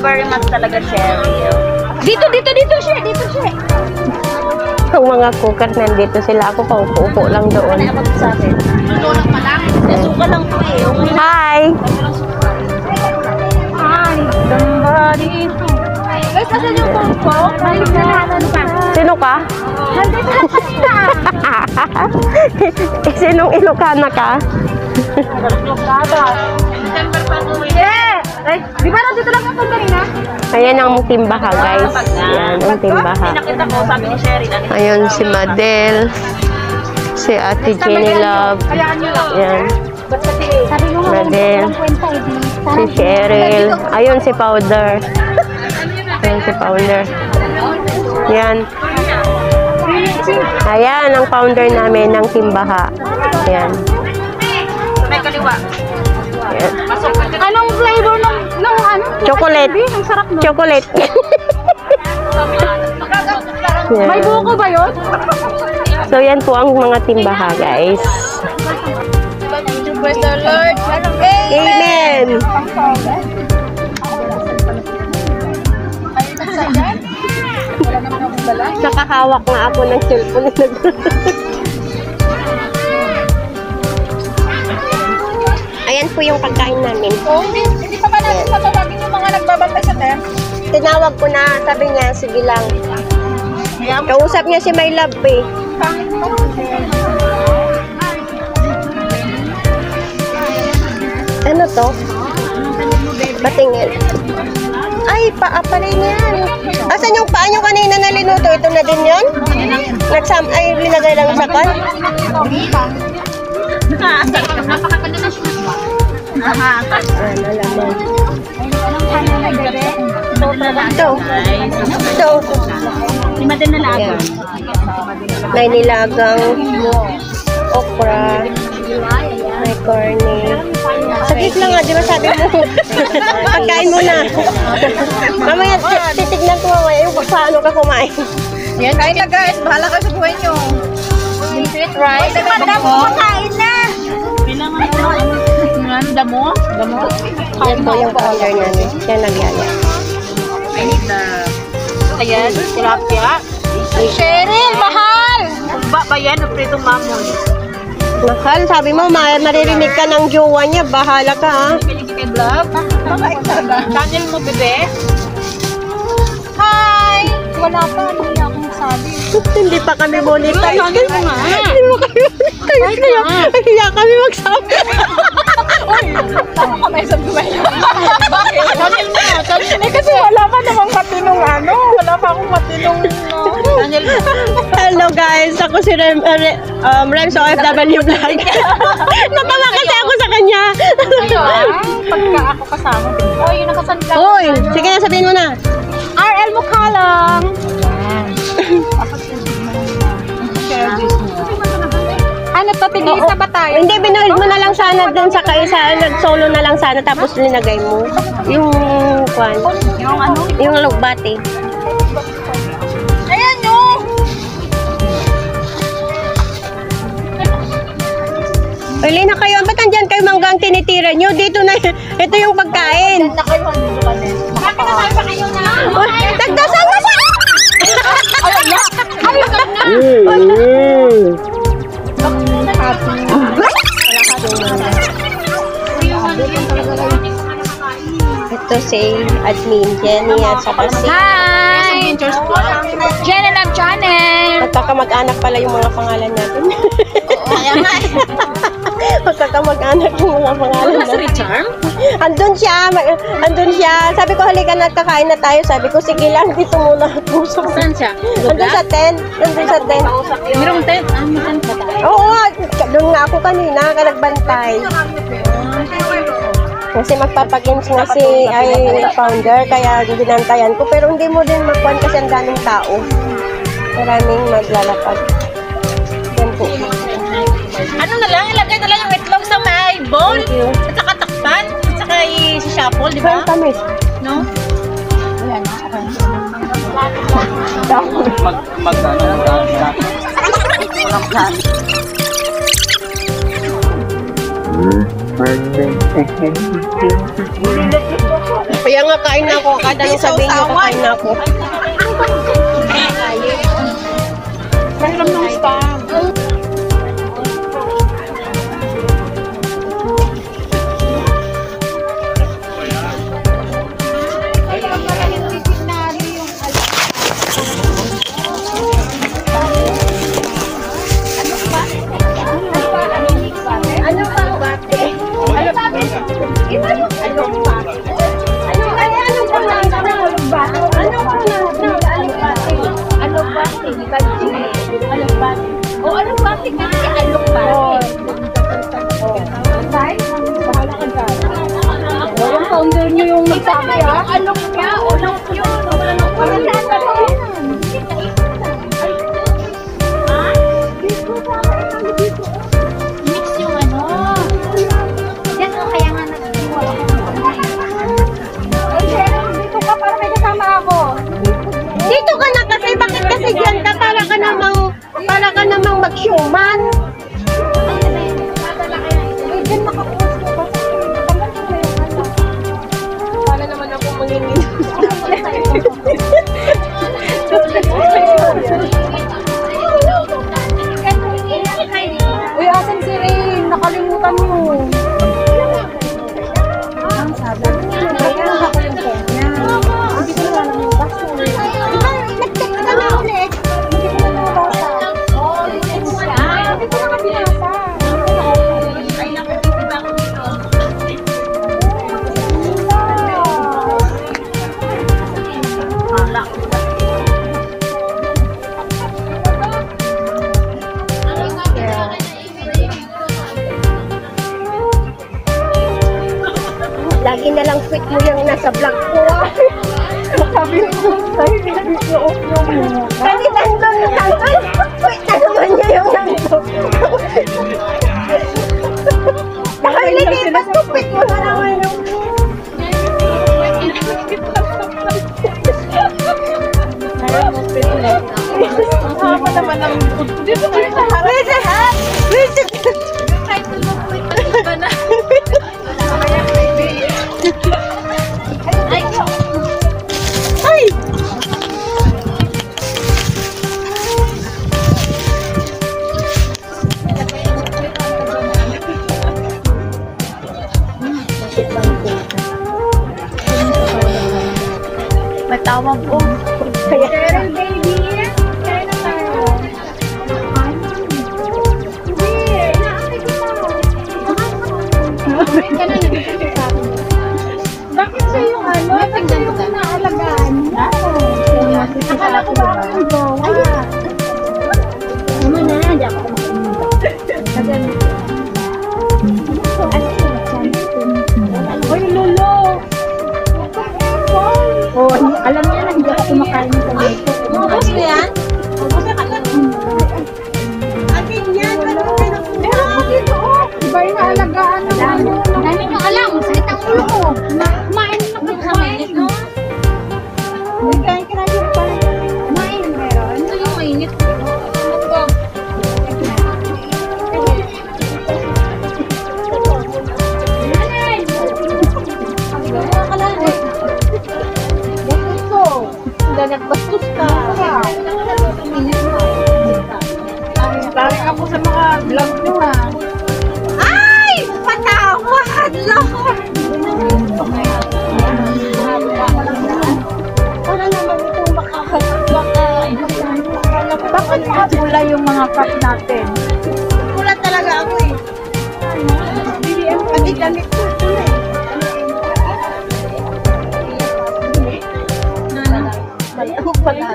very much talaga, Cheryl. Dito siya. Ang mga cooker nandito sila. Ako paupo-upo lang doon. Ano sa akin? Tulong pa lang. Suka lang po eh. Hi! Hi, somebody. Guys, nasan yung phone ko? Sino ka? Sinong Ilocana ka? Di ba nandito lang ako kanina? Ayan ang timbaha, guys. Ayan ang timbaha. Pinakita ko, sabi ni Cheryl. Ayun si Madel. Si Ate Jenny Love. Ayan. Sabi mo nga, Madel. Si Cheryl. Ayun si Powder. Ayun si Powder. Ayan. Ayan ang founder namin ng timbaha. Ayan. May kaliwa. Ayan. anong flavor ng ano? Chocolate. Ang sarap nun. Chocolate. Ayan. May buko ba yun? So yan po ang mga timbaha, guys. Praise the Lord. Amen. Nakahawak nga ako ng cellphone. Ayan po yung pagkain namin. Hindi pa ba natin patawagin yung mga nagbabantay sa tent? Tinawag ko na, sabi niya, sige lang. Kausap niya si My Love eh. Ano to? Patingin. Ay, paa pa rin yan. Asan yung paa nyo kanina na linuto? Ito na din yun? Ay, linagay lang sa kan? Napakaganda na siya. Nalaman. Ito. Ito. Lima din na lago. May nilagang okra. May corny. Saglit lang nga, di ba sabi mo? Pagkain mo na. Mamaya, titignan ko mamaya yung paano ka kumain. Yan, kain na guys. Bahala kayo sa buhay nyo. Sweet rice. Kasi madam, kumakain na. Bilang damo? Damo? Yan po yung founder namin. Siya nagyaya. I need the... Ayan, tilapia. Cheryl, mahal! Ba ba yan o pritong mamon? Mahal, sabi mo, maririnig ka ng jowa niya. Bahala ka, ha? Piling kay vlog. Channel mo, bebe. Hi! Wala pa, hindi akong sabi. Hindi pa kami monetize. Channel mo nga. Hindi mo kami monetize. Kaya kami magsabi. Tama ka may sabi ba yun? Bakit? Channel mo nga. Kasi wala pa namang matinong ano. Wala pa akong matinong Channel mo. Hello guys, ako si Rems OFW Vlog. Natawa kasi ako sa kanya. Pagka ako kasama. Oh, yun nakasanda. Uy, sige na, sabihin mo na. RL Mukhalang. Ano to, tig-isa ba tayo? Hindi, binuhid mo na lang sana dun sa kaisa. Nag-solo na lang sana, tapos linagay mo. Yung kwan. Yung ano? Yung lugbati. Ayan yung! Uli na kayo. Ba't andyan kayo manggang tinitira nyo? Dito na, ito yung pagkain. Na kayo, dito ka din. Bakit nasabi pa kayo na? Nagdasal na siya! Ayun na! Ito si admin Jenny at saka si... Hi! Jen and Love Channel! Magkakamag-anak pala yung mga pangalan natin. Magkakamag-anak yung mga pangalan natin. Charm? Andun siya, andun siya. Sabi ko, halika na, kakain na tayo. Sabi ko, sige lang, dito muna. Saan siya? Andun sa tent. Andun sa tent. Merong tent? Ah, may tent pa tayo. Oo nga, doon nga ako kanina, nagbantay. Kasi magpapagames nga si founder, kaya binantayan ko. Pero hindi mo din magkuhan kasi ang daming tao. Maraming maglalapag. Yan po. Ano na lang, ilagay na lang yung itlog sa may bowl. Thank you. At saka takpan. At saka si shuffle, di ba? Saan kami? No? Mag Kaya nga kain na ako. Kada nang sabihin niyo, kakain na ako. Mayroon ng spam. Founder nyo yung nagsabi ah. Alok niya, alok yun. Mix yung ano. Yan o, kaya nga nagsiwala ko. Dito ka para may kasama ako. Dito ka na kasi. Bakit kasi dyan ka? Para ka namang mag-showman. Diyan makapost ko kasi. Para naman ako mangingin. Uy, asan si Rain? Nakalimutan mo. Ang sabi. Kaya ako yung phone niya. Hindi ko na alam yung password. Nag-check ka na ulit. Hindi ko na nabasa. Hindi ko na binasa. Lagi na lang quit mo yung nasa vlog ko. Sabi ko, i-off nyo muna. Kasi nandun yung nandun. Quit na naman niya yung nandun. Nakalilipas ko, quit mo na naman yung... Ang haba naman ng dito kayo sa harap. Ay! Matawag ko. Cheryl, baby. Kaya na tayo. Hindi. Inaantay kita. Bakit siya yung ano? Bakit siya yung inaalagaan? Akala ko ba ako yung gawa? Ano na, hindi ako Uy, Lolo! Oh, alam niya na hindi ako kumakain ng tomato. Ubus na yan? Ubus na ka na. Atin yan. Meron ko dito, oh! Iba yung naalagaan ng ano? Dami nyo alam, sakit ang ulo ko. Kumain na ko kamainit, no? Uy, kain ka na dito pa. Kumain. Ito yung mainit. Nagbastos ka. Parang ako sa mga vlog nyo ha. Ay! Patawad! Lord! Para naman itong Bakit makapula yung mga cup natin? Pula talaga ako eh. Pati damit ko pula eh. Ako pala.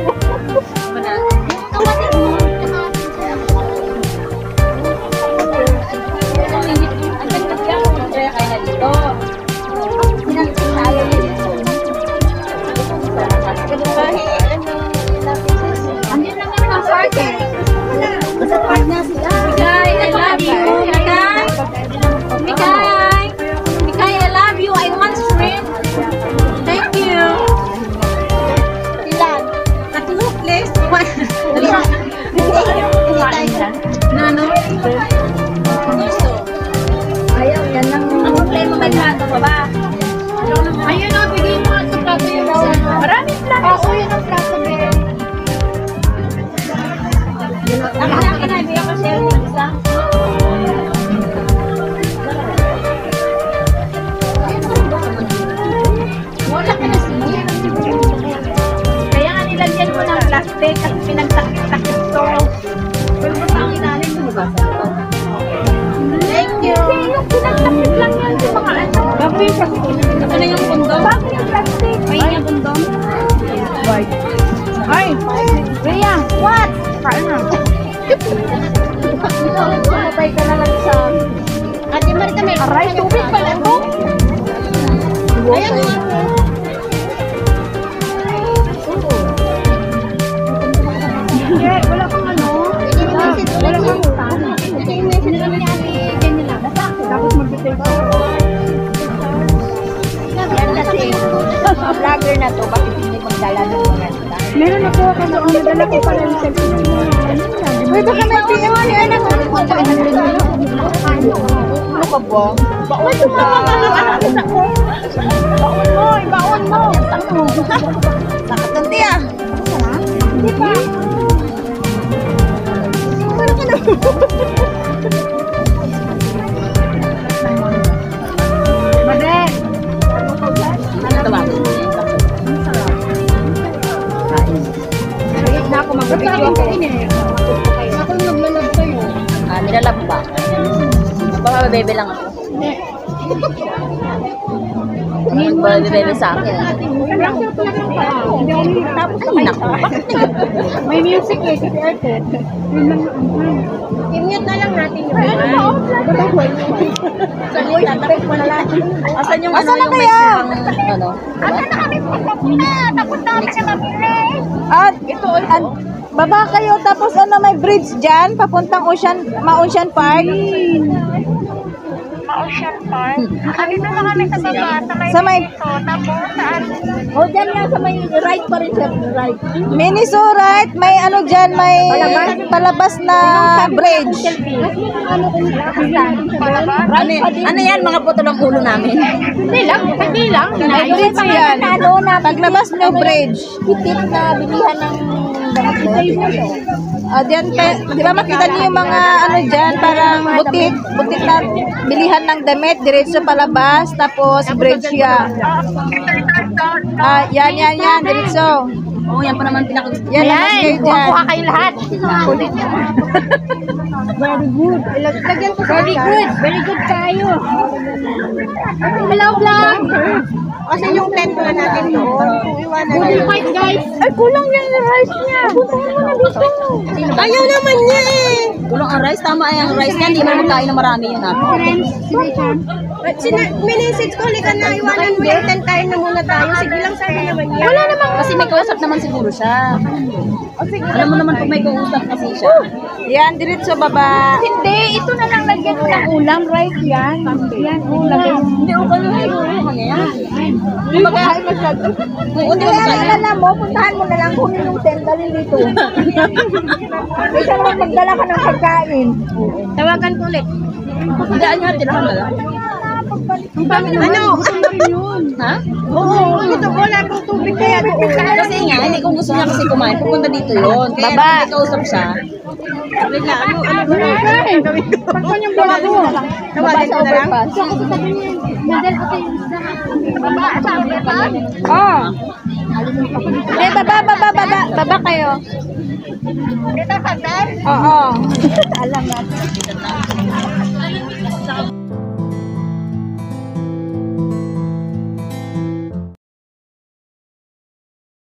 Andiyan na kami ng party. Sa party na sila. Migay, I love you. Migay. Migay. vlogger na to, bakit hindi magdala ng mga style? Meron ako doon. Nadala ko pala yung cellphone niya. Uy, baka may PM ni anak. Ano ka ba? Uy, tumama ka ng anak ko. Baon mo. Sakit ng tiya. Hindi pa. Madek. Ano ba? Na ako mag-video ako. Ako yung naglalab sa'yo. Nilalab ba? Baka bebe lang ako. Bebe sa akin. Tapos may music eh, si Arte. I-mute na lang natin yung Asan yung Asan ano na yung kaya? ano? Asan na kami pupunta? Tapos namin na mabili. At ito, baba kayo tapos ano may bridge dyan, papuntang Ocean Park. Ocean Park. Dito na kami sa baba, Sa may tapos saan? O, dyan nga sa may right pa rin siya. Right. Miniso, right? May ano dyan, may palabas na bridge. Ano yan? Mga puto ng ulo namin. Hindi lang. May bridge yan. Paglabas nyo, bridge. Kitip na bilihan ng Diyan, di ba makita niyo yung mga ano dyan, parang butik na bilihan ng damit, diretso palabas, tapos bridge yan. Yan, diretso. Oo, yan pa naman pinakagusto. Yan, labas kayo dyan. Kuha kayo lahat. Very good kayo. Hello, vlog. Kasi yung tent na natin doon. Good fight, guys. Ay, kulang yung rice niya. Ayaw naman niya eh. Kulong ang rice, tama ay ang rice niya. Hindi mo magkain na marami yun natin. Minisage ko, halika na, iwanan mo yung tent, kain na muna tayo. Sige lang, sana naman yan. Wala naman. Kasi may kausap naman siguro siya. Alam mo naman kung may kausap kasi siya. Yan, diretso baba. Hindi, ito na lang lagyan mo ng ulam, right? Yan, ulam. Hindi ko kayo siguro. Ano yan? Hindi magkain masyado. Hindi ko magkain. Alam mo, puntahan mo na lang kung yung tent, dali dito. Isa naman magdala ka ng pagkain. Tawagan ko ulit. Hindi, ano yan? Tirahan na lang. Ano? Ha? Oo, gusto ko lang kung tubig kaya doon. Kasi nga, hindi kung gusto niya kasi kumain, pupunta dito yun. Kaya Baba. may kausap siya. Pagkan yung baba mo. Tawagan ko na lang. Oh. Eh, baba kayo. Dito sa bed? Oo. Alam natin.